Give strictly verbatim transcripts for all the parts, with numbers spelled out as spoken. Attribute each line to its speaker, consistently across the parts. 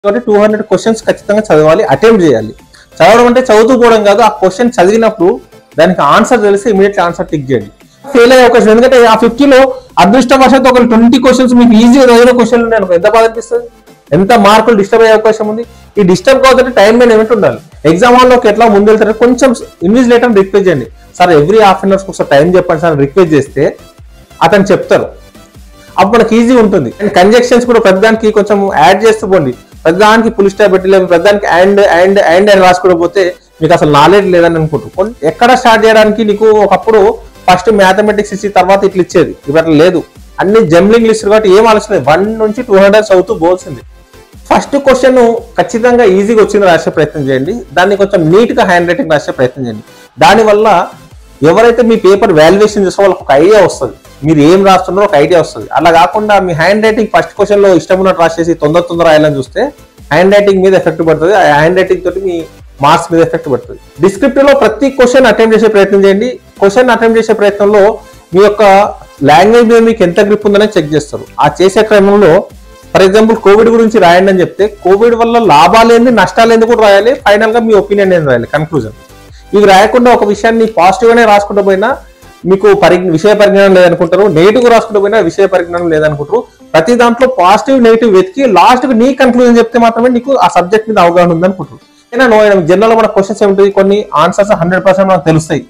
Speaker 1: కాబట్టి two hundred questions ఖచ్చితంగా చదవాలి, అటెంప్ట్ చేయాలి. చదవడం అంటే చదువుతూ పోవడం కాదు, ఆ క్వశ్చన్ చదివినప్పుడు దానికి ఆన్సర్ తెలిసి ఇమీడియట్లీ ఆన్సర్ టిక్ చేయండి. ఫెయిల్ అయ్యే అవకాశం, ఎందుకంటే ఆ ఫిఫ్టీలో అదృష్టవశాత్తు ఒక ట్వంటీ క్వశ్చన్స్ మీకు ఈజీగా చదివిన క్వశ్చన్లు ఉన్నాయి, ఎంత బాధ అనిపిస్తుంది, ఎంత మార్కులు డిస్టర్బ్ అయ్యే అవకాశం ఉంది. ఈ డిస్టర్బ్ కావాలంటే టైం మేనేజ్మెంట్ ఉండాలి. ఎగ్జామ్ హాల్లోకి ఎట్లా ముందు వెళ్తారు, కొంచెం ఇన్విజిలేటర్ రిక్వెస్ట్ చేయండి, sir every half an hours ఒకసారి టైం చెప్పండి సార్ రిక్వెస్ట్ చేస్తే అతను చెప్తారు, అప్పుడు మనకి ఈజీ ఉంటుంది. అండ్ కంజెక్షన్స్ కూడా ప్రతిదానికి కొంచెం యాడ్ చేస్తూ పోండి, ప్రతిదానికి పుల్ స్టాప్ పెట్టి లేదు ప్రతిదానికి అండ్ అండ్ అండ్ అని రాసుకుంటూ పోతే మీకు అసలు నాలెడ్జ్ లేదని అనుకుంటారు. ఎక్కడ స్టార్ట్ చేయడానికి నీకు ఒకప్పుడు ఫస్ట్ మ్యాథమెటిక్స్ ఇచ్చి తర్వాత ఇట్లా ఇచ్చేది, ఇవాళ లేదు, అన్ని జంబ్లింగ్ లిస్ట్ కాబట్టి ఏం ఆలోచన లేదు, వన్ నుంచి టూ హండ్రెడ్ చదువుతూ పోల్సింది. ఫస్ట్ క్వశ్చన్ ఖచ్చితంగా ఈజీగా వచ్చింది రాసే ప్రయత్నం చేయండి, దాన్ని కొంచెం నీట్ గా హ్యాండ్ రైటింగ్ రాసే ప్రయత్నం చేయండి. దానివల్ల ఎవరైతే మీ పేపర్ వాల్యుయేషన్ చేసే వాళ్ళకి ఒక ఐడియా వస్తుంది, మీరు ఏం రాస్తున్నారో ఒక ఐడియా వస్తుంది. అలా కాకుండా మీ హ్యాండ్ రైటింగ్ ఫస్ట్ క్వశ్చన్ లో ఇష్టం ఉన్నట్టు రాసేసి తొందర తొందర రాయాలని చూస్తే హ్యాండ్ రైటింగ్ మీద ఎఫెక్ట్ పడుతుంది, ఆ హ్యాండ్ రైటింగ్ తోటి మీ మార్క్స్ మీద ఎఫెక్ట్ పడుతుంది. డిస్క్రిప్టివ్ లో ప్రతి క్వశ్చన్ అటెంప్ట్ చేసే ప్రయత్నం చేయండి. క్వశ్చన్ అటెంప్ట్ చేసే ప్రయత్నంలో మీ యొక్క లాంగ్వేజ్ మీద మీకు ఎంత గ్రిప్ ఉందని చెక్ చేస్తారు. ఆ చేసే క్రమంలో ఫర్ ఎగ్జాంపుల్ కోవిడ్ గురించి రాయండి అని చెప్తే కోవిడ్ వల్ల లాభాలు ఏంది నష్టాలు ఏంది కూడా రాయాలి, ఫైనల్ గా మీ ఒపీనియన్ ఏంది రాయాలి, కన్క్లూజన్. ఇవి రాయకుండా ఒక విషయాన్ని పాజిటివ్ గానే రాసుకుంటూ పోయినా మీకు పరి విషయ పరిజ్ఞానం లేదనుకుంటారు, నెగిటివ్ రాసుకుంటూ పోయినా విషయ పరిజ్ఞానం లేదనుకుంటారు. ప్రతి దాంట్లో పాజిటివ్ నెగిటివ్ వెతికి లాస్ట్ నీ కన్క్లూజన్ చెప్తే మాత్రమే నీకు ఆ సబ్జెక్ట్ మీద అవగాహన ఉందనుకుంటారు. అయినా నో జనరల్ మన క్వశ్చన్స్ ఏమిటి, కొన్ని ఆన్సర్స్ హండ్రెడ్ పర్సెంట్ మనకు తెలుస్తాయి,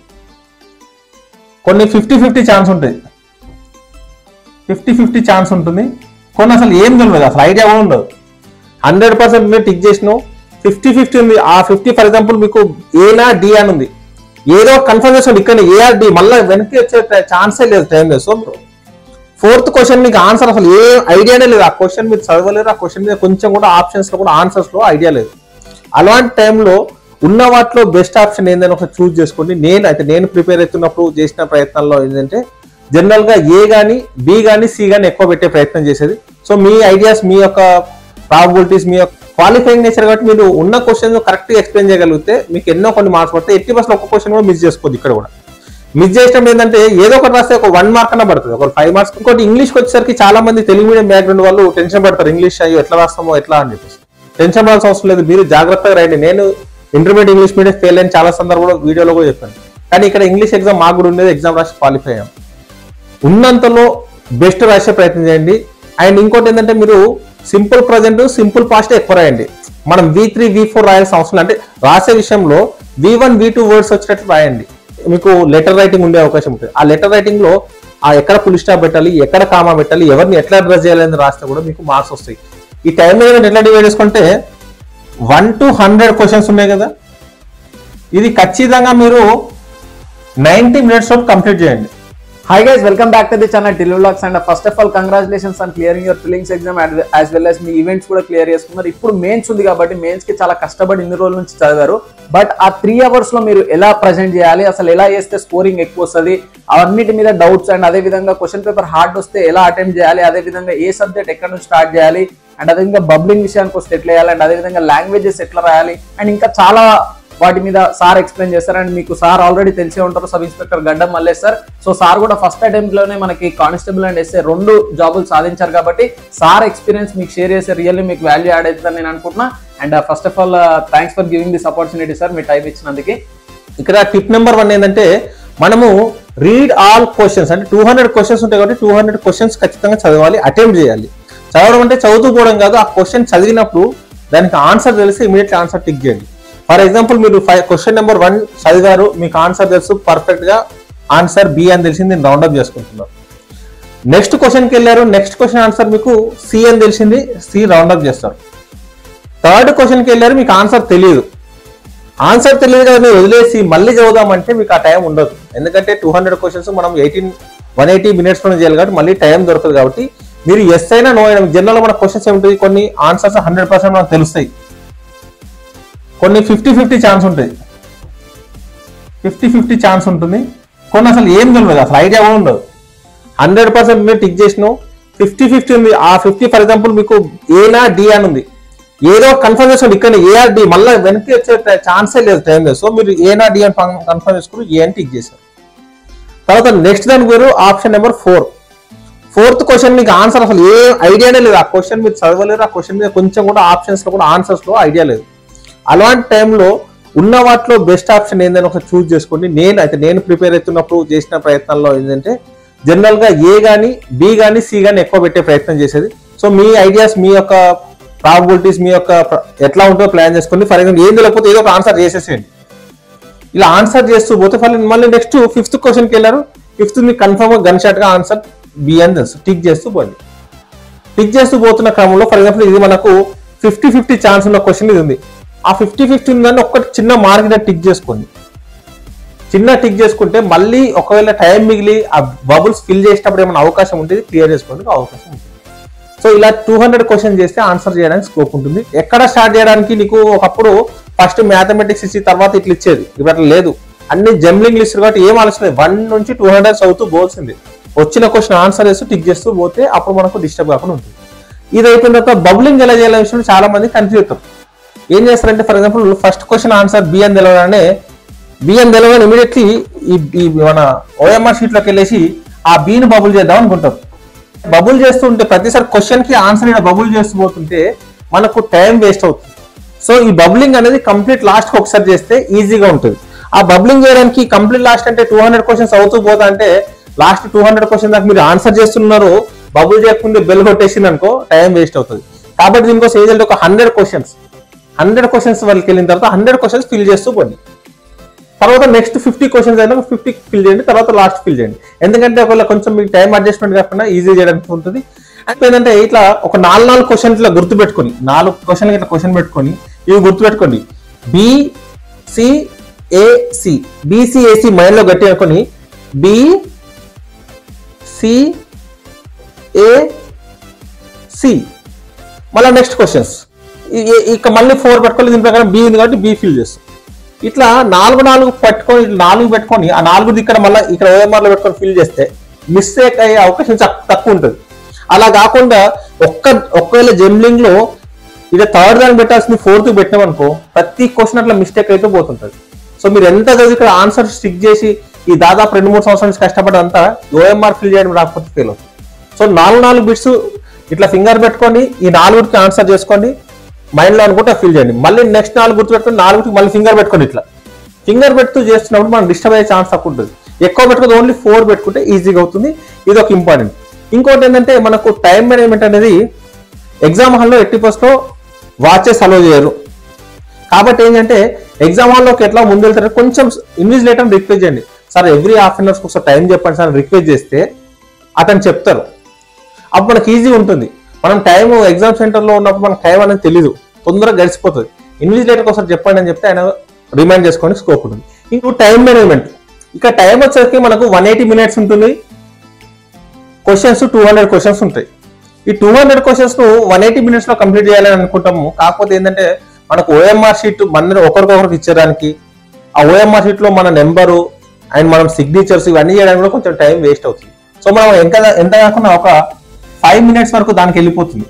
Speaker 1: కొన్ని ఫిఫ్టీ ఫిఫ్టీ ఛాన్స్ ఉంటుంది, ఫిఫ్టీ ఫిఫ్టీ ఛాన్స్ ఉంటుంది, కొన్ని అసలు ఏం తెలియదు, అసలు ఐడియా కూడా ఉండదు. హండ్రెడ్ పర్సెంట్ మీరు టిక్ చేసినావు, ఫిఫ్టీ ఫిఫ్టీ ఉంది, ఆ ఫిఫ్టీ ఫర్ ఎగ్జాంపుల్ మీకు ఏనా డి అని ఉంది, ఏదో కన్ఫర్మ్ చేస్తుంది ఇక్కడ ఏఆర్ డి, మళ్ళీ వెనక్కి వచ్చే ఛాన్సే లేదు టైం లేదు. సో ఫోర్త్ క్వశ్చన్ మీకు ఆన్సర్ అసలు ఏ ఐడియానే లేదు, ఆ క్వశ్చన్ మీరు చదవలేరు, ఆ క్వశ్చన్ మీద కొంచెం కూడా ఆప్షన్స్ లో కూడా ఆన్సర్స్ లో ఐడియా లేదు. అలాంటి టైంలో ఉన్న వాటిలో బెస్ట్ ఆప్షన్ ఏందని ఒకటి చూస్ చేసుకోండి. నేను అయితే నేను ప్రిపేర్ అవుతున్నప్పుడు చేసిన ప్రయత్నాల్లో ఏంటంటే జనరల్ గా ఏ గానీ బి గానీ సి గానీ ఎక్కువ పెట్టే ప్రయత్నం చేసేది. సో మీ ఐడియాస్, మీ యొక్క ప్రాబిలిటీస్, మీ యొక్క క్వాలిఫైయింగ్ నేచర్ కాబట్టి మీరు ఉన్న క్వశ్చన్ కరెక్ట్ గా ఎక్స్ప్లెయిన్ చేయగలిగితే మీకు ఎన్నో కొన్ని మార్క్స్ పడతాయి. ఎట్టి బస్సులో ఒక క్వశ్చన్ కూడా మిస్ చేసుకోవద్దు. ఇక్కడ కూడా మిస్ చేయడం ఏంటంటే ఏదో ఒకటి రాస్తే ఒక వన్ మార్క్ అన్న పడుతుంది, ఒక ఫైవ్ మార్క్స్. ఇంకోటి ఇంగ్లీష్కి వచ్చేసరికి చాలా మంది తెలుగు మీడియం బ్యాక్గ్రౌండ్ వాళ్ళు టెన్షన్ పడతారు, ఇంగ్లీష్ అయ్యో ఎట్లా రాస్తామో ఎట్లా అని చెప్పేసి. టెన్షన్ పడాల్సిన అవసరం లేదు, మీరు జాగ్రత్తగా రాయండి. నేను ఇంటర్మీడియట్ ఇంగ్లీష్ మీడియం ఫెయిల్ అయిన చాలా సందర్భంలో వీడియోలో కూడా చెప్పాను, కానీ ఇక్కడ ఇంగ్లీష్ ఎగ్జామ్ మాకు కూడా ఉండేది, ఎగ్జామ్ రాసి క్వాలిఫై అయ్యాం. ఉన్నంతలో బెస్ట్ రాసే ప్రయత్నం చేయండి. అండ్ ఇంకోటి ఏంటంటే మీరు సింపుల్ ప్రజెంట్ సింపుల్ పాస్ట్ ఎక్కువ రాయండి. మనం వి త్రీ వి ఫోర్ రాయాల్సిన అవసరం అంటే రాసే విషయంలో V one V two words వచ్చేటట్టు రాయండి. మీకు లెటర్ రైటింగ్ ఉండే అవకాశం ఉంటుంది. ఆ లెటర్ రైటింగ్ లో ఆ ఎక్కడ ఫుల్ స్టాప్ పెట్టాలి, ఎక్కడ కామా పెట్టాలి, ఎవరిని ఎట్లా అడ్రస్ చేయాలని రాస్తే కూడా మీకు మార్క్స్ వస్తాయి. ఈ టైం మేనేజ్మెంట్ ఎట్లా డివైడ్ చేసుకుంటే వన్ టు హండ్రెడ్ క్వశ్చన్స్ ఉన్నాయి కదా, ఇది ఖచ్చితంగా మీరు నైన్టీ మినిట్స్ లో కంప్లీట్ చేయండి.
Speaker 2: Hi guys, welcome back to the channel Tillu Vlogs. And first of all, congratulations on clearing your prelims exam as well as మీ ఈవెంట్స్ కూడా క్లియర్ చేసుకున్నారు. ఇప్పుడు మెయిన్స్ ఉంది కాబట్టి మెయిన్స్ కి చాలా కష్టపడి ఇన్ని రోజుల నుంచి చదివారు. బట్ ఆ త్రీ అవర్స్ లో మీరు ఎలా ప్రజెంట్ చేయాలి, అసలు ఎలా చేస్తే స్కోరింగ్ ఎక్కువ వస్తుంది, అవన్నిటి మీద డౌట్స్, అండ్ అదే విధంగా క్వశ్చన్ పేపర్ హార్డ్ వస్తే ఎలా అటెంప్ట్ చేయాలి, అదే విధంగా ఏ సబ్జెక్ట్ ఎక్కడ నుంచి స్టార్ట్ చేయాలి, అండ్ అదేవిధంగా బబ్లింగ్ విషయానికి వస్తే ఎట్లా చేయాలి, అండ్ అదేవిధంగా లాంగ్వేజెస్ ఎట్లా రాయాలి, అండ్ ఇంకా చాలా వాటి మీద సార్ ఎక్స్ప్లెయిన్ చేస్తారు. అండ్ మీకు సార్ ఆల్రెడీ తెలిసే ఉంటారు, sub inspector Gaddam Mallesh sir. So sir కూడా ఫస్ట్ అటెంప్ట్ లోనే మనకి కానిస్టేబుల్ అండ్ ఎస్ఏ రెండు జాబులు సాధించారు కాబట్టి సార్ ఎక్స్పీరియన్స్ మీకు షేర్ చేసే రియల్లీ మీకు వాల్యూ యాడ్ అవుతుందని నేను అనుకుంటున్నా. And first of all thanks for giving this opportunity sir, మీ టైం ఇచ్చినందుకు.
Speaker 1: ఇక్కడ టిప్ నెంబర్ వన్ ఏంటంటే మనము రీడ్ ఆల్ క్వశ్చన్స్, అంటే టూ హండ్రెడ్ క్వశ్చన్స్ ఉంటాయి కాబట్టి టూ హండ్రెడ్ క్వశ్చన్స్ ఖచ్చితంగా చదవాలి, అటెంప్ట్ చేయాలి. చదవడం అంటే చదువుతూ పోవడం కాదు, ఆ క్వశ్చన్ చదివినప్పుడు దానికి ఆన్సర్ తెలిసి ఇమీడియట్లీ ఆన్సర్ టిక్ చేయండి. ఫర్ ఎగ్జాంపుల్ మీరు ఫైవ్ క్వశ్చన్ నెంబర్ వన్ చదివారు, మీకు ఆన్సర్ తెలుసు, పర్ఫెక్ట్ గా ఆన్సర్ బి అని తెలిసింది, నేను రౌండప్ చేసుకుంటున్నాను. నెక్స్ట్ క్వశ్చన్కి వెళ్ళారు, నెక్స్ట్ క్వశ్చన్ ఆన్సర్ మీకు సి అని తెలిసింది, సి రౌండప్ చేస్తారు. థర్డ్ క్వశ్చన్కి వెళ్ళారు, మీకు ఆన్సర్ తెలియదు, ఆన్సర్ తెలియదు కదా మీరు వదిలేసి మళ్ళీ చదువుదామంటే మీకు ఆ టైం ఉండదు. ఎందుకంటే టూ హండ్రెడ్ క్వశ్చన్స్ మనం ఎయిటీన్ వన్ ఎయిటీ మినిట్స్ లో చేయాలి కాబట్టి మళ్ళీ టైం దొరకదు. కాబట్టి మీరు ఎస్ అయినా నో అయినా జనరల్ మన క్వశ్చన్స్ ఏమిటి, కొన్ని ఆన్సర్స్ హండ్రెడ్ పర్సెంట్ మనకు తెలుస్తాయి, కొన్ని ఫిఫ్టీ ఫిఫ్టీ ఛాన్స్ ఉంటుంది, ఫిఫ్టీ ఫిఫ్టీ ఛాన్స్ ఉంటుంది, కొన్ని అసలు ఏం తెలియదు, అసలు ఐడియా కూడా ఉండదు. హండ్రెడ్ పర్సెంట్ మీరు టిక్ చేసినావు, ఫిఫ్టీ ఫిఫ్టీ ఉంది, ఆ ఫిఫ్టీ ఫర్ ఎగ్జాంపుల్ మీకు ఏనా డి అని ఉంది, ఏదో కన్ఫర్మ్ చేసుకోండి, ఇక్కడ ఏఆర్ డి, మళ్ళీ వెనక్కి వచ్చే ఛాన్సే లేదు, టైం లేదు. సో మీరు ఏనా డి అని కన్ఫర్మ్ చేసుకుని ఏ అని టిక్ చేశారు. తర్వాత నెక్స్ట్ దానికి మీరు option number four fourth question మీకు ఆన్సర్ అసలు ఏ ఐడియానే లేదు, ఆ క్వశ్చన్ మీరు చదవలేరు, ఆ క్వశ్చన్ మీద కొంచెం కూడా ఆప్షన్స్ లో కూడా ఆన్సర్స్ లో ఐడియా లేదు. అలాంటి టైంలో ఉన్న వాటిలో బెస్ట్ ఆప్షన్ ఏందని ఒకసారి చూస్ చేసుకోండి. నేను అయితే నేను ప్రిపేర్ అవుతున్నప్పుడు చేసిన ప్రయత్నాల్లో ఏంటంటే జనరల్ గా ఏ గానీ బి గానీ సి గానీ ఎక్కువ పెట్టే ప్రయత్నం చేసేది. సో మీ ఐడియాస్, మీ యొక్క ప్రాబిలిటీస్, మీ యొక్క ఎట్లా ఉంటుందో ప్లాన్ చేసుకోండి. ఫర్ ఎగ్జాంపుల్ ఏం తెలియకపోతే ఏదో ఒక ఆన్సర్ చేసేసేయండి. ఇలా ఆన్సర్ చేస్తూ పోతే మళ్ళీ నెక్స్ట్ ఫిఫ్త్ క్వశ్చన్కి వెళ్ళారు. ఫిఫ్త్ మీకు కన్ఫర్మ్ గా గన్ షాట్ గా ఆన్సర్ బి అని తెలుసు. టిక్ చేస్తూ పోండి. టిక్ చేస్తూ పోతున్న క్రమంలో ఫర్ ఎగ్జాంపుల్ ఇది మనకు ఫిఫ్టీ ఫిఫ్టీ ఛాన్స్ ఉన్న క్వశ్చన్ ఇది ఉంది. ఆ ఫిఫ్టీ ఫిఫ్టీ ఉందని ఒక్కటి చిన్న మార్క్ టిక్ చేసుకోండి. చిన్న టిక్ చేసుకుంటే మళ్ళీ ఒకవేళ టైం మిగిలి ఆ బబుల్స్ ఫిల్ చేసేటప్పుడు ఏమైనా అవకాశం ఉంటుంది, క్లియర్ చేసుకోవడానికి అవకాశం ఉంటుంది. సో ఇలా టూ హండ్రెడ్ క్వశ్చన్ చేస్తే ఆన్సర్ చేయడానికి స్కోప్ ఉంటుంది. ఎక్కడ స్టార్ట్ చేయడానికి నీకు ఒకప్పుడు ఫస్ట్ మ్యాథమెటిక్స్ ఇచ్చి తర్వాత ఇట్లా ఇచ్చేది, ఇప్పుడు అట్లా లేదు. అన్ని జంబ్లింగ్ లిస్ట్ కాబట్టి ఏం ఆలోచన లేదు, వన్ నుంచి టూ హండ్రెడ్ చదువుతూ పోల్సింది. వచ్చిన క్వశ్చన్ ఆన్సర్ చేస్తూ టిక్ చేస్తూ పోతే అప్పుడు మనకు డిస్టర్బ్ కాకుండా ఉంటుంది. ఇది అయిపోయిన తర్వాత బబులింగ్ ఎలా చేయాలనే విషయం చాలా మంది కన్ఫ్యూజ్ అవుతారు. ఏం చేస్తారంటే for example first question answer B అని తెలవగానే బి అని తెలవగానే ఇమీడియట్లీ ఈ మన ఓఎంఆర్ షీట్ లోకి వెళ్ళేసి ఆ బిని బబుల్ చేద్దాం అనుకుంటారు. బబుల్ చేస్తుంటే ప్రతిసారి క్వశ్చన్ కి ఆన్సర్ ఇలా బబుల్ చేస్తూ పోతుంటే మనకు టైం వేస్ట్ అవుతుంది. సో ఈ బబులింగ్ అనేది కంప్లీట్ లాస్ట్ కి ఒకసారి చేస్తే ఈజీగా ఉంటుంది. ఆ బబులింగ్ చేయడానికి కంప్లీట్ లాస్ట్ అంటే టూ హండ్రెడ్ క్వశ్చన్స్ అవుతూ పోతా అంటే లాస్ట్ టూ హండ్రెడ్ క్వశ్చన్ దాకా మీరు ఆన్సర్ చేస్తున్నారు, బబుల్ చేయకుండా బెల్ కొట్టేసింది అనుకో టైం వేస్ట్ అవుతుంది. కాబట్టి దీనికోసం ఏజెంట్ ఒక హండ్రెడ్ క్వశ్చన్స్ హండ్రెడ్ క్వశ్చన్స్ వాళ్ళకి వెళ్ళిన తర్వాత హండ్రెడ్ క్వశ్చన్స్ ఫిల్ చేస్తూ పోండి. తర్వాత నెక్స్ట్ ఫిఫ్టీ క్వశ్చన్స్ అయినా ఫిఫ్టీ ఫిల్ చేయండి, తర్వాత లాస్ట్ ఫిల్ చేయండి. ఎందుకంటే ఒకవేళ కొంచెం మీకు టైం అడ్జస్ట్మెంట్ కాకుండా ఈజీ చేయడానికి ఉంటుంది. అంటే ఏంటంటే ఇట్లా ఒక నాలుగు నాలుగు క్వశ్చన్ ఇట్లా గుర్తు పెట్టుకొని నాలుగు క్వశ్చన్ ఇట్లా క్వశ్చన్ పెట్టుకొని ఇవి గుర్తు పెట్టుకోండి. బిసిఏసి బిసిఏసి మైండ్ లో గట్టి అనుకొని బిసిఏసి మళ్ళీ నెక్స్ట్ క్వశ్చన్స్ ఇక మళ్ళీ ఫోర్ పెట్టుకోవాలి. దీని ప్రకారం బి ఉంది కాబట్టి బి ఫిల్ చేస్తాం. ఇట్లా నాలుగు నాలుగు పెట్టుకొని నాలుగు పెట్టుకొని ఆ నాలుగుది ఇక్కడ మళ్ళీ ఇక్కడ ఓఎంఆర్ లో పెట్టుకొని ఫిల్ చేస్తే మిస్టేక్ అయ్యే అవకాశం తక్కువ ఉంటుంది. అలా కాకుండా ఒక్క ఒక్కవేళ జంబ్లింగ్ లో ఇక థర్డ్ దానికి పెట్టాల్సింది ఫోర్త్ పెట్టినామనుకో ప్రతి క్వశ్చన్ అట్లా మిస్టేక్ అయితే పోతుంటది. సో మీరు ఎంత చదివి ఇక్కడ ఆన్సర్ స్టిక్ చేసి ఈ దాదాపు రెండు మూడు సంవత్సరాల నుంచి కష్టపడంతా ఓఎంఆర్ ఫిల్ చేయడం రాకపోతే ఫెయిల్ అవుతుంది. సో నాలుగు నాలుగు బిట్స్ ఇట్లా ఫింగర్ పెట్టుకొని ఈ నాలుగుకి ఆన్సర్ చేసుకోండి, మైండ్ లో అనుకుంటే ఫిల్ చేయండి. మళ్ళీ నెక్స్ట్ నాలుగు గుర్తు పెట్టుకొని నాలుగుకి మళ్ళీ ఫింగర్ పెట్టుకొని ఇట్లా ఫింగర్ పెడుతూ చేస్తున్నప్పుడు మనం డిస్టర్బ్ అయ్యే ఛాన్స్ తక్కువ ఉంటుంది. ఎక్కువ పెట్టుకుంటే ఓన్లీ ఫోర్ పెట్టుకుంటే ఈజీగా అవుతుంది. ఇది ఒక ఇంపార్టెంట్. ఇంకోటి ఏంటంటే మనకు టైం మేనేజ్మెంట్ అనేది ఎగ్జామ్ హాల్లో ఎట్టి పోస్ట్ లో వాచెస్ అలో చేయరు. కాబట్టి ఏంటంటే ఎగ్జామ్ హాల్లోకి ఎట్లా ముందు వెళ్తారు కొంచెం ఇన్విజిలేటర్ రిక్వెస్ట్ చేయండి, sir every half an hours ఒకసారి టైం చెప్పండి సార్ రిక్వెస్ట్ చేస్తే అతను చెప్తారు. అప్పుడు మనకి ఈజీ ఉంటుంది. మనం టైం ఎగ్జామ్ సెంటర్ లో ఉన్నప్పుడు మనకు టైం అనేది తెలీదు, తొందరగా గడిచిపోతుంది. ఇన్విజిలేటర్ ఒకసారి చెప్పండి అని చెప్తే ఆయన రిమైండ్ చేసుకోవడానికి స్కోప్ ఉంటుంది. ఇంకో టైం మేనేజ్మెంట్, ఇక టైం వచ్చేసరికి మనకు వన్ ఎయిటీ మినిట్స్ ఉంటుంది, క్వశ్చన్స్ టూ హండ్రెడ్ క్వశ్చన్స్ ఉంటాయి. ఈ టూ హండ్రెడ్ క్వశ్చన్స్ ను వన్ ఎయిటీ మినిట్స్ లో కంప్లీట్ చేయాలని అనుకుంటాము. కాకపోతే ఏంటంటే మనకు ఓఎంఆర్ షీట్ మన ఒకరికొకరికి ఇచ్చేదానికి ఆ ఓఎంఆర్ షీట్ లో మన నెంబరు అండ్ మనం సిగ్నేచర్స్ ఇవన్నీ చేయడానికి కూడా కొంచెం టైం వేస్ట్ అవుతుంది. సో మనం ఎంత ఎంత కాకుండా ఒక ఫైవ్ మినిట్స్ వరకు దానికి వెళ్ళిపోతుంది,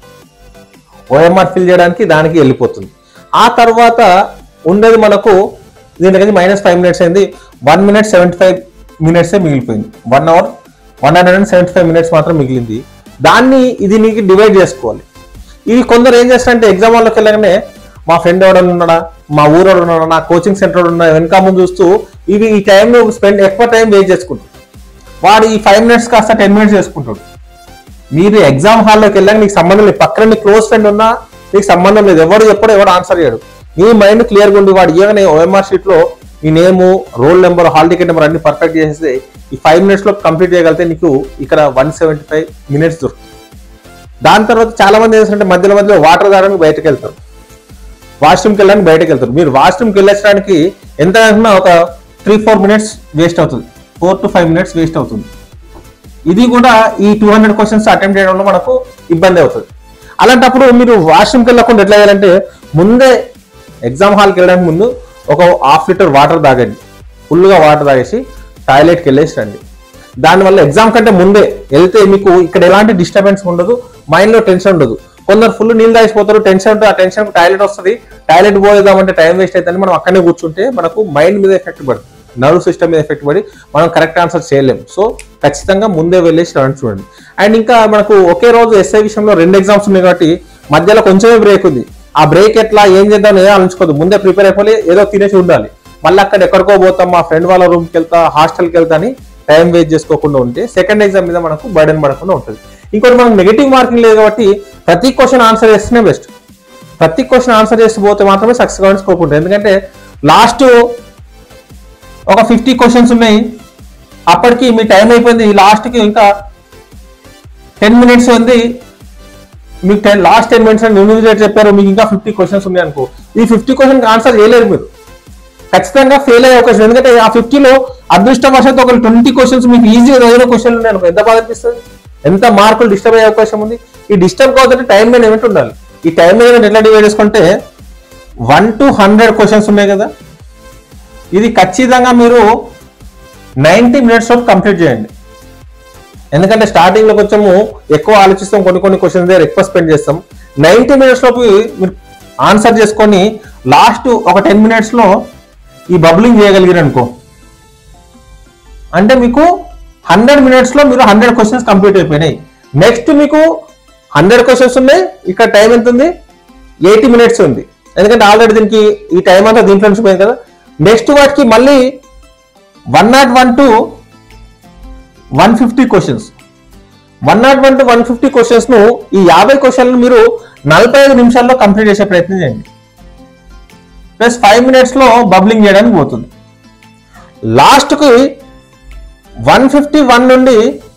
Speaker 1: ఓఎంఆర్ ఫిల్ చేయడానికి దానికి వెళ్ళిపోతుంది. ఆ తర్వాత ఉండేది మనకు దీనికి మైనస్ ఫైవ్ మినిట్స్ అయింది, వన్ మినిట్ సెవెంటీ ఫైవ్ మినిట్సే మిగిలిపోయింది. One hour one hundred and seventy five minutes మాత్రం మిగిలింది. దాన్ని ఇది నీకు డివైడ్ చేసుకోవాలి. ఇది కొందరు ఏం చేస్తారంటే ఎగ్జామ్ వాళ్ళకి వెళ్ళగానే మా ఫ్రెండ్ ఎవడన్నా ఉన్నాడా, మా ఊరోడు ఉన్నాడా, నా కోచింగ్ సెంటర్ ఉన్నా వెనక ముందు చూస్తూ ఇవి ఈ టైంలో స్పెండ్ ఎక్కువ టైం వేస్ట్ చేసుకుంటాడు. వాడు ఈ ఫైవ్ మినిట్స్ కాస్త టెన్ మినిట్స్ చేసుకుంటాడు. మీరు ఎగ్జామ్ హాల్లోకి వెళ్ళాక నీకు సంబంధం లేదు, పక్కన నీ క్లోజ్ ఫ్రెండ్ ఉన్నా నీకు సంబంధం లేదు, ఎవరు ఎప్పుడు ఎవరు ఆన్సర్ చేయడు. నీ మైండ్ క్లియర్గా ఉండి వాడు ఏమైనా ఓఎంఆర్ షీట్ లో నీ name, roll number, hall ticket number అన్ని పర్ఫెక్ట్ చేసేస్తే ఈ ఫైవ్ మినిట్స్ లో కంప్లీట్ చేయగలిగితే నీకు ఇక్కడ వన్ సెవెంటీ ఫైవ్ మినిట్స్ దొరుకుతుంది. దాని తర్వాత చాలా మంది ఏంటంటే మధ్యలో మధ్యలో వాటర్ తాగడానికి బయటకు వెళ్తారు, వాష్రూమ్కి వెళ్ళడానికి బయటకు వెళ్తారు. మీరు వాష్రూమ్కి వెళ్ళడానికి ఎంత అనుకున్నా ఒక త్రీ ఫోర్ మినిట్స్ వేస్ట్ అవుతుంది, four to five minutes waste అవుతుంది. ఇది కూడా ఈ టూ హండ్రెడ్ క్వశ్చన్స్ అటెంప్ట్ చేయడంలో మనకు ఇబ్బంది అవుతుంది. అలాంటప్పుడు మీరు వాష్రూమ్కి వెళ్ళకుండా ఎట్లా చేయాలంటే ముందే ఎగ్జామ్ హాల్కి వెళ్ళడానికి ముందు ఒక హాఫ్ లీటర్ వాటర్ తాగండి, ఫుల్గా వాటర్ తాగేసి టాయిలెట్కి వెళ్ళేసి రండి. దానివల్ల ఎగ్జామ్ కంటే ముందే వెళ్తే మీకు ఇక్కడ ఎలాంటి డిస్టర్బెన్స్ ఉండదు, మైండ్లో టెన్షన్ ఉండదు. కొందరు ఫుల్ నీళ్ళు తాగిపోతారు, టెన్షన్ ఉంటుంది, ఆ టెన్షన్ టాయిలెట్ వస్తుంది, టాయిలెట్ పోయేద్దామంటే టైం వేస్ట్ అవుతుంది, మనం అక్కడనే కూర్చుంటే మనకు మైండ్ మీద ఎఫెక్ట్ పడుతుంది. నర్వ్ సిస్టమ్ మీద ఎఫెక్ట్ పడి మనం కరెక్ట్ ఆన్సర్ చేయలేం. సో ఖచ్చితంగా ముందే వెళ్ళేసి రన్ చూడండి. అండ్ ఇంకా మనకు ఒకే రోజు ఎస్ఐ విషయంలో రెండు ఎగ్జామ్స్ ఉన్నాయి కాబట్టి మధ్యలో కొంచెమే బ్రేక్ ఉంది. ఆ బ్రేక్ ఎట్లా ఏం చేద్దాం ఏదో ఆలోచుకోవద్దు, ముందే ప్రిపేర్ అయిపోయి ఏదో తినేసి ఉండాలి. మళ్ళీ అక్కడ ఎక్కడికో పోతాం, మా ఫ్రెండ్ వాళ్ళ రూమ్కి వెళ్తా, హాస్టల్కి వెళ్తా అని టైం వేస్ట్ చేసుకోకుండా ఉంటే సెకండ్ ఎగ్జామ్ మీద మనకు బర్డెన్ పడకుండా ఉంటుంది. ఇంకోటి మనకు నెగిటివ్ మార్కింగ్ లేదు కాబట్టి ప్రతి క్వశ్చన్ ఆన్సర్ చేస్తేనే బెస్ట్. ప్రతి క్వశ్చన్ ఆన్సర్ చేసి పోతే మాత్రమే సక్సెస్ కావడానికి స్కోప్ ఉంటుంది. ఎందుకంటే లాస్ట్ ఒక ఫిఫ్టీ క్వశ్చన్స్ ఉన్నాయి, అప్పటికి మీ టైం అయిపోయింది, లాస్ట్కి ఇంకా టెన్ మినిట్స్ ఉంది, మీకు టెన్ లాస్ట్ టెన్ మినిట్స్ న్యూమినేట్ చెప్పారు, మీకు ఇంకా ఫిఫ్టీ క్వశ్చన్స్ ఉన్నాయి అనుకో, ఈ ఫిఫ్టీ క్వశ్చన్కి ఆన్సర్ చేయలేరు మీరు, ఖచ్చితంగా ఫెయిల్ అయ్యే అవకాశం. ఎందుకంటే ఆ ఫిఫ్టీలో అదృష్టవశాత్తు ఒక ట్వంటీ క్వశ్చన్స్ మీకు ఈజీగా చదివిన క్వశ్చన్లు ఉన్నాయి అనుకో, ఎంత బాధ అనిపిస్తుంది, ఎంత మార్కులు డిస్టర్బ్ అయ్యే అవకాశం ఉంది. ఈ డిస్టర్బ్ కావాలంటే టైం మేనేజ్మెంట్ ఉండాలి. ఈ టైం మేనేజ్మెంట్ ఎట్లా డివైడ్ చేసుకుంటే వన్ టు హండ్రెడ్ క్వశ్చన్స్ ఉన్నాయి కదా, ఇది ఖచ్చితంగా మీరు నైంటీ మినిట్స్ లోపు కంప్లీట్ చేయండి. ఎందుకంటే స్టార్టింగ్ లో కొంచెము ఎక్కువ ఆలోచిస్తాం, కొన్ని కొన్ని క్వశ్చన్స్ దగ్గర ఎక్కువ స్పెండ్ చేస్తాం. నైంటీ మినిట్స్ లోపు మీరు ఆన్సర్ చేసుకొని లాస్ట్ ఒక టెన్ మినిట్స్ లో ఈ బబ్లింగ్ చేయగలిగారు అనుకో, అంటే మీకు హండ్రెడ్ మినిట్స్ లో మీరు హండ్రెడ్ క్వశ్చన్స్ కంప్లీట్ అయిపోయినాయి. నెక్స్ట్ మీకు హండ్రెడ్ క్వశ్చన్స్ ఉన్నాయి, ఇక్కడ టైం ఎంత ఉంది, ఎయిటీ మినిట్స్ ఉంది. ఎందుకంటే ఆల్రెడీ దీనికి ఈ టైం అంతా దీంట్లో నుంచి పోయింది కదా. నెక్స్ట్ వాటికి మళ్ళీ one nought one to one fifty questions one nought one to one fifty questions ను ఈ యాభై క్వశ్చన్లు మీరు నలభై ఐదు నిమిషాల్లో కంప్లీట్ చేసే ప్రయత్నం చేయండి. ప్లస్ ఫైవ్ మినిట్స్ లో బబ్లింగ్ చేయడానికి పోతుంది. లాస్ట్ కి వన్ ఫిఫ్టీ వన్ నుండి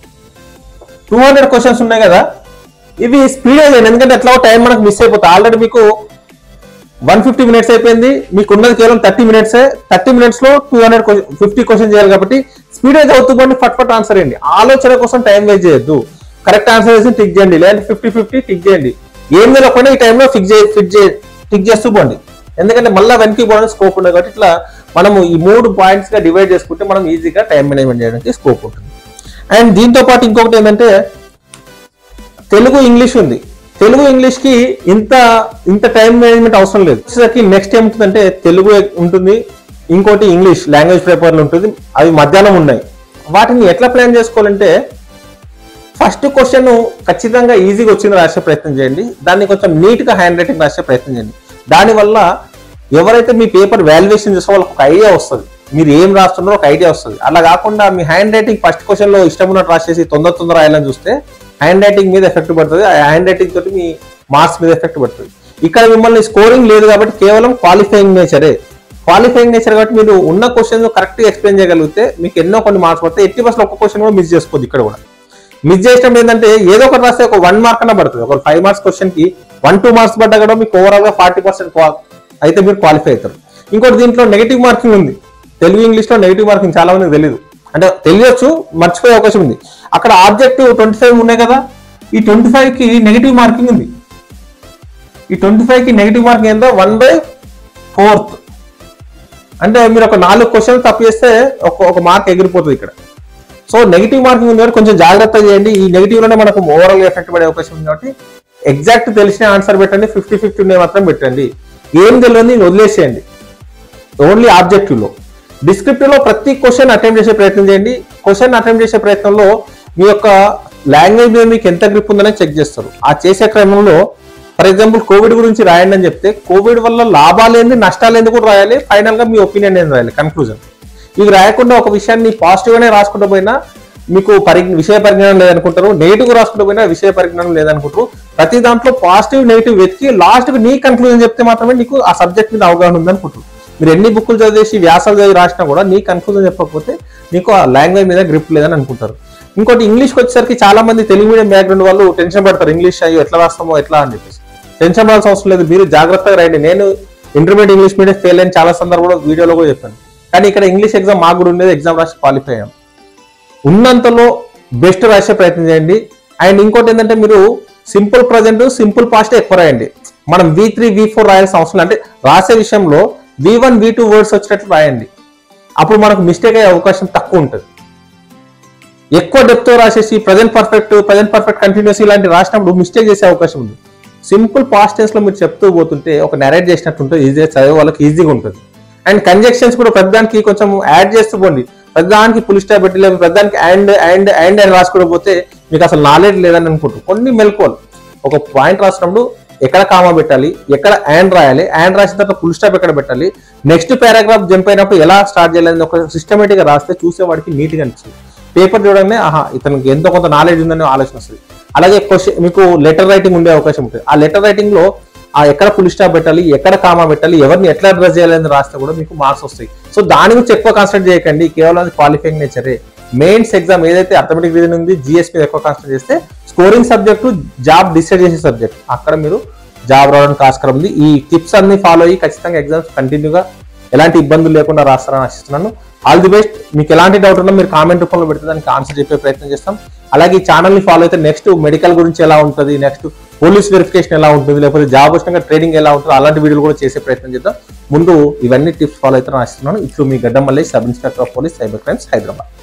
Speaker 1: టూ హండ్రెడ్ క్వశ్చన్స్ ఉన్నాయి కదా, ఇవి స్పీడ్ అయ్యాయి. ఎందుకంటే ఎట్లా టైం మనకు మిస్ అయిపోతుంది. ఆల్రెడీ మీకు వన్ ఫిఫ్టీ మినిట్స్ అయిపోయింది, మీకు ఉన్నది కేవలం థర్టీ మినిట్స్ థర్టీ మినిట్స్ లో టూ హండ్రెడ్ ఫిఫ్టీ క్వశ్చన్ చేయాలి కాబట్టి స్పీడ్ అయితే అవుతుంది. ఫట్ ఫట్ ఆన్సర్ చేయండి, ఆలోచన కోసం టైం వేస్ట్ చేయొద్దు. కరెక్ట్ ఆన్సర్ చేసి టిక్ చేయండి, లేదంటే ఫిఫ్టీ ఫిఫ్టీ టిక్ చేయండి. ఏం తెలియకుండా ఈ టైంలో ఫిక్స్ చే ఫిట్ చే టిక్ చేస్తూ పోండి. ఎందుకంటే మళ్ళీ వెనక్కి పోవడానికి స్కోప్ ఉండదు కాబట్టి ఇట్లా మనము ఈ మూడు పాయింట్స్ గా డివైడ్ చేసుకుంటే మనం ఈజీగా టైం మేనేజ్మెంట్ చేయడానికి స్కోప్ ఉంటుంది. అండ్ దీంతో పాటు ఇంకొకటి ఏంటంటే తెలుగు ఇంగ్లీష్ ఉంది. తెలుగు ఇంగ్లీష్ కి ఇంత ఇంత టైం మేనేజ్మెంట్ అవసరం లేదు. నెక్స్ట్ ఏముంటుందంటే తెలుగు ఉంటుంది, ఇంకోటి ఇంగ్లీష్ లాంగ్వేజ్ పేపర్లు ఉంటుంది, అవి మధ్యాహ్నం ఉన్నాయి. వాటిని ఎట్లా ప్లాన్ చేసుకోవాలంటే ఫస్ట్ క్వశ్చన్ ఖచ్చితంగా ఈజీగా వచ్చింది రాసే ప్రయత్నం చేయండి, దాన్ని కొంచెం నీట్ గా హ్యాండ్ రైటింగ్ రాసే ప్రయత్నం చేయండి. దానివల్ల ఎవరైతే మీ పేపర్ వాల్యుయేషన్ చేసే వాళ్ళకి ఒక ఐడియా వస్తుంది, మీరు ఏం రాస్తున్నారో ఒక ఐడియా వస్తుంది. అలా కాకుండా మీ హ్యాండ్ రైటింగ్ ఫస్ట్ క్వశ్చన్ లో ఇష్టం ఉన్నట్టు రాసేసి తొందర తొందర రాయాలని చూస్తే హ్యాండ్ రైటింగ్ మీద ఎఫెక్ట్ పడుతుంది, ఆ హ్యాండ్ రైటింగ్ తోటి మీ మార్క్స్ మీద ఎఫెక్ట్ పడుతుంది. ఇక్కడ మిమ్మల్ని స్కోరింగ్ లేదు కాబట్టి కేవలం క్వాలిఫైయింగ్ నేచరే, క్వాలిఫైయింగ్ నేచర్ కాబట్టి మీరు ఉన్న క్వశ్చన్ కరెక్ట్ గా ఎక్స్ప్లెయిన్ చేయగలిగితే మీకు ఎన్నో కొన్ని మార్క్స్ పడతాయి. ఎట్టి పర్సెంట్ ఒక క్వశ్చన్ కూడా మిస్ చేసుకోవద్దు. ఇక్కడ కూడా మిస్ చేసినప్పుడు ఏంటంటే ఏదో ఒకటి రాస్తే ఒక వన్ మార్క్ అన్న పడుతుంది. ఒక ఫైవ్ మార్క్స్ క్వశ్చన్ కి వన్ టూ మార్క్స్ పడ్డా కూడా మీకు ఓవరాల్ గా ఫార్టీ పర్సెంట్ అయితే మీరు క్వాలిఫై అవుతారు. ఇంకోటి దీంట్లో నెగిటివ్ మార్కింగ్ ఉంది. తెలుగు ఇంగ్లీష్ లో నెగిటివ్ మార్కింగ్ చాలా మందికి తెలియదు, అంటే తెలియచ్చు, మర్చిపోయే అవకాశం ఉంది. అక్కడ ఆబ్జెక్టివ్ ట్వంటీ ఫైవ్ ఉన్నాయి కదా, ఈ ట్వంటీ ఫైవ్ కి నెగిటివ్ మార్కింగ్ ఉంది. ఈ ట్వంటీ ఫైవ్ కి నెగిటివ్ మార్కింగ్ ఏందో వన్ బై ఫోర్త్, అంటే మీరు ఒక నాలుగు క్వశ్చన్ తప్పు చేస్తే ఒక ఒక మార్క్ ఎగిరిపోతుంది ఇక్కడ. సో నెగిటివ్ మార్కింగ్ ఉంది కాబట్టి కొంచెం జాగ్రత్త చేయండి. ఈ నెగిటివ్ లోనే మనకు ఓవరాల్ ఎఫెక్ట్ పడే అవకాశం ఉంది కాబట్టి ఎగ్జాక్ట్ తెలిసిన ఆన్సర్ పెట్టండి, ఫిఫ్టీ ఫిఫ్టీ ఉండే మాత్రం పెట్టండి. ఏం తెలియదు వదిలేసేయండి. ఓన్లీ ఆబ్జెక్టివ్ లో డిస్క్రిప్టివ్ లో ప్రతి క్వశ్చన్ అటెంప్ట్ చేసే ప్రయత్నం చేయండి. క్వశ్చన్ అటెంప్ట్ చేసే ప్రయత్నంలో మీ యొక్క లాంగ్వేజ్ మీద మీకు ఎంత గ్రిప్ ఉందని చెక్ చేస్తారు. ఆ చేసే క్రమంలో ఫర్ ఎగ్జాంపుల్ కోవిడ్ గురించి రాయండి అని చెప్తే కోవిడ్ వల్ల లాభాలు ఏంది నష్టాలు ఏంది కూడా రాయాలి, ఫైనల్ గా మీ ఒపీనియన్ ఏంది రాయాలి, కన్క్లూజన్. ఇవి రాయకుండా ఒక విషయాన్ని పాజిటివ్ గానే రాసుకుంటూ పోయినా మీకు పరి విషయ పరిజ్ఞానం లేదనుకుంటారు, నెగిటివ్ రాసుకుంటూ పోయినా విషయ పరిజ్ఞానం లేదనుకుంటారు. ప్రతి దాంట్లో పాజిటివ్ నెగిటివ్ వెతికి లాస్ట్ నీ కన్క్లూజన్ చెప్తే మాత్రమే నీకు ఆ సబ్జెక్ట్ మీద అవగాహన ఉందనుకుంటారు. మీరు ఎన్ని బుక్కులు చదివేసి వ్యాసాలు చదివి రాసినా కూడా నీ కన్క్లూజన్ చెప్పకపోతే నీకు ఆ లాంగ్వేజ్ మీద గ్రిప్ లేదని అనుకుంటారు. ఇంకోటి ఇంగ్లీష్కి వచ్చేసరికి చాలా మంది తెలుగు మీడియం బ్యాక్గ్రౌండ్ వాళ్ళు టెన్షన్ పడతారు, ఇంగ్లీష్ అయ్యో ఎట్లా రాస్తామో ఎట్లా అని చెప్పేసి. టెన్షన్ పడాల్సిన అవసరం లేదు, మీరు జాగ్రత్తగా రాయండి. నేను ఇంటర్మీడియట్ ఇంగ్లీష్ మీడియం ఫెయిల్ అయిన చాలా సందర్భంలో వీడియోలో కూడా చెప్పాను. కానీ ఇక్కడ ఇంగ్లీష్ ఎగ్జామ్ మాకు కూడా ఉండేది, ఎగ్జామ్ రాసి క్వాలిఫై అయ్యాం. ఉన్నంతలో బెస్ట్ రాసే ప్రయత్నం చేయండి. అండ్ ఇంకోటి ఏంటంటే మీరు సింపుల్ ప్రజెంట్ సింపుల్ పాస్ట్ ఎక్కువ రాయండి. మనం వి త్రీ వి ఫోర్ రాయాల్సిన అవసరం, అంటే రాసే విషయంలో V one V two words వచ్చినట్లు రాయండి. అప్పుడు మనకు మిస్టేక్ అయ్యే అవకాశం తక్కువ ఉంటుంది. ఎక్కువ డెప్త్ రాసేసి present perfect present perfect continuous ఇలాంటి రాసినప్పుడు మిస్టేక్ చేసే అవకాశం ఉంది. సింపుల్ పాస్ట్ టెన్స్ లో మీరు చెప్తూ పోతుంటే ఒక నెరేట్ చేసినట్టు ఉంటుంది, ఈజీగా చదివే వాళ్ళకి ఈజీగా ఉంటుంది. అండ్ కంజెక్షన్స్ కూడా ప్రతిదానికి కొంచెం యాడ్ చేస్తూ పోండి. ప్రతిదానికి పులి స్టాప్ పెట్టి లేకపోతే ప్రతిదానికి అండ్ అండ్ అండ్ అని రాసుకోవడం పోతే మీకు అసలు నాలెడ్జ్ లేదని అనుకుంటారు. కొన్ని మెలకువలు, ఒక పాయింట్ రాసినప్పుడు ఎక్కడ కామా పెట్టాలి, ఎక్కడ అండ్ రాయాలి, అండ్ రాసిన తర్వాత ఫుల్ స్టాప్ ఎక్కడ పెట్టాలి, నెక్స్ట్ పారాగ్రాఫ్ జంప్ అయినప్పుడు ఎలా స్టార్ట్ చేయాలని ఒక సిస్టమేటిక్ గా రాస్తే చూసేవాడికి నీట్గా అనిపిస్తుంది. పేపర్ చూడగానే ఆహా ఇతనికి ఎంతో కొంత నాలెడ్జ్ ఉందని ఆలోచన వస్తుంది. అలాగే క్వశ్చన్ మీకు లెటర్ రైటింగ్ ఉండే అవకాశం ఉంటుంది. ఆ లెటర్ రైటింగ్ లో ఆ ఎక్కడ ఫుల్ స్టాప్ పెట్టాలి, ఎక్కడ కామా పెట్టాలి, ఎవరిని ఎట్లా అడ్రస్ చేయాలని రాస్తే కూడా మీకు మార్క్స్ వస్తాయి. సో దాని గురించి ఎక్కువ కాన్సన్ట్రేట్ చేయకండి, కేవలం క్వాలిఫైయింగ్ నేచరే. మెయిన్స్ ఎగ్జామ్ ఏదైతే అథమెటిక్ రీజన్ ఉంది, జిఎస్ మీద ఎక్కువ కాన్సన్ట్రేట్ చేస్తే స్కోరింగ్ సబ్జెక్టు జాబ్ డిసైడ్ చేసే సబ్జెక్ట్, అక్కడ మీరు జాబ్ రావడానికి ఆస్కారం ఉంది. ఈ టిప్స్ అన్ని ఫాలో అయ్యి ఖచ్చితంగా ఎగ్జామ్స్ కంటిన్యూగా ఎలాంటి ఇబ్బందులు లేకుండా రాస్తారని ఆశిస్తున్నాను. All the best. మీకు ఎలాంటి డౌట్ ఉన్నా మీరు కామెంట్ రూపంలో పెడితే దానికి ఆన్సర్ చెప్పే ప్రయత్నం చేస్తాం. అలాగే ఈ ఛానల్ ని ఫాలో అయితే నెక్స్ట్ మెడికల్ గురించి ఎలా ఉంటుంది, నెక్స్ట్ పోలీస్ వెరిఫికేషన్ ఎలా ఉంటుంది, లేకపోతే జాబ్ వచ్చినాక ట్రేడింగ్ ఎలా ఉంటుంది, అలాంటి వీడియోలు కూడా చేసే ప్రయత్నం చేద్దాం. ముందు ఇవన్నీ టిప్స్ ఫాలో అయితే ఆశిస్తున్నాను. ఇప్పుడు మీ Gaddam Mallesh, sub inspector of police, cyber crimes, Hyderabad.